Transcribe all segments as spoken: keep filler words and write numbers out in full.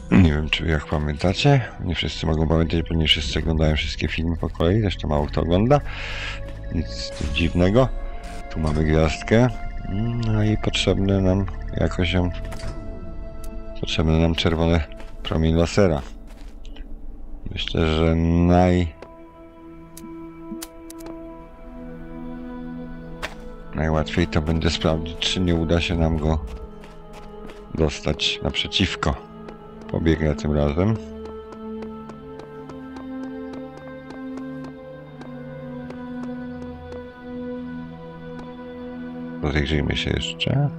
Nie wiem, czy jak pamiętacie, nie wszyscy mogą pamiętać, bo nie wszyscy oglądają wszystkie filmy po kolei, zresztą mało kto ogląda. Nic dziwnego. Tu mamy gwiazdkę. No i potrzebne nam jakoś ją... Potrzebny nam czerwony promień lasera. Myślę, że naj... Najłatwiej to będzie sprawdzić, czy nie uda się nam go dostać naprzeciwko. Pobiegnę tym razem. Rozejrzyjmy się jeszcze.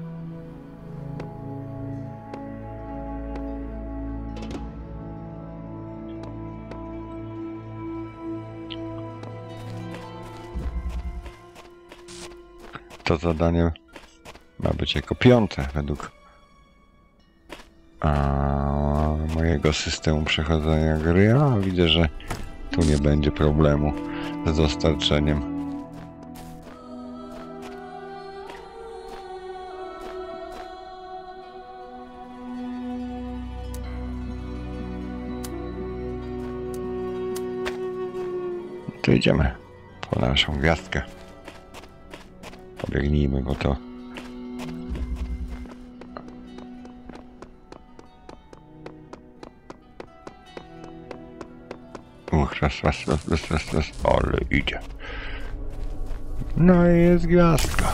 To zadanie ma być jako piąte według a, mojego systemu przechodzenia gry, a widzę, że tu nie będzie problemu z dostarczeniem. To idziemy po naszą gwiazdkę. Pobiegnijmy, bo to uch, raz, raz, raz, raz, raz, raz, ale idzie. No i jest gwiazdka.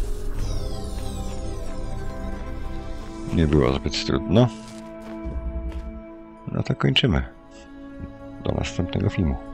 Nie było zbyt trudno. No to kończymy. Do następnego filmu.